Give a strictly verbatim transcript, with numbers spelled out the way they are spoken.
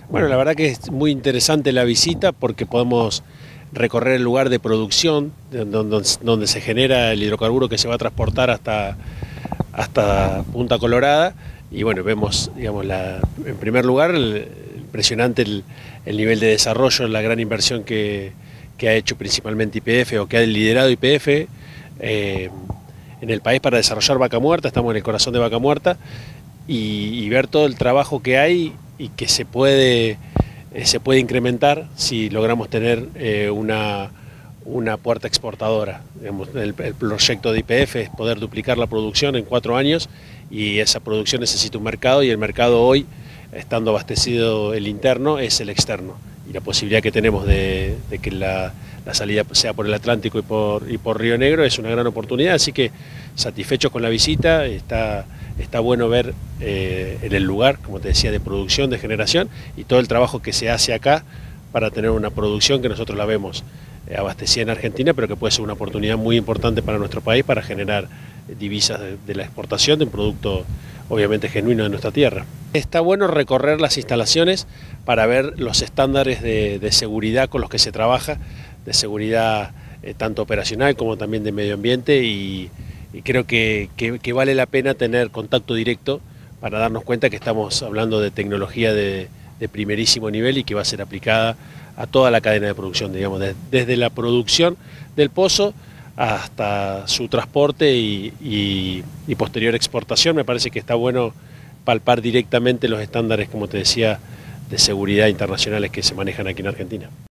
Bueno, la verdad que es muy interesante la visita porque podemos recorrer el lugar de producción donde, donde se genera el hidrocarburo que se va a transportar hasta, hasta Punta Colorada y bueno, vemos, digamos, la, en primer lugar, el, impresionante el, el nivel de desarrollo, la gran inversión que, que ha hecho principalmente Y P F o que ha liderado Y P F eh, en el país para desarrollar Vaca Muerta. Estamos en el corazón de Vaca Muerta y, y ver todo el trabajo que hay y que se puede, eh, se puede incrementar si logramos tener eh, una, una puerta exportadora. Digamos, el, el proyecto de Y P F es poder duplicar la producción en cuatro años y esa producción necesita un mercado y el mercado hoy, estando abastecido el interno, es el externo. Y la posibilidad que tenemos de, de que la, la salida sea por el Atlántico y por, y por Río Negro es una gran oportunidad, así que satisfechos con la visita. Está, está bueno ver eh, en el lugar, como te decía, de producción, de generación y todo el trabajo que se hace acá para tener una producción que nosotros la vemos eh, abastecida en Argentina, pero que puede ser una oportunidad muy importante para nuestro país para generar divisas de, de la exportación de un producto obviamente genuino de nuestra tierra. Está bueno recorrer las instalaciones para ver los estándares de, de seguridad con los que se trabaja, de seguridad eh, tanto operacional como también de medio ambiente y, y creo que, que, que vale la pena tener contacto directo para darnos cuenta que estamos hablando de tecnología de, de primerísimo nivel y que va a ser aplicada a toda la cadena de producción, digamos, de, desde la producción del pozo hasta su transporte y, y, y posterior exportación. Me parece que está bueno palpar directamente los estándares, como te decía, de seguridad internacionales que se manejan aquí en Argentina.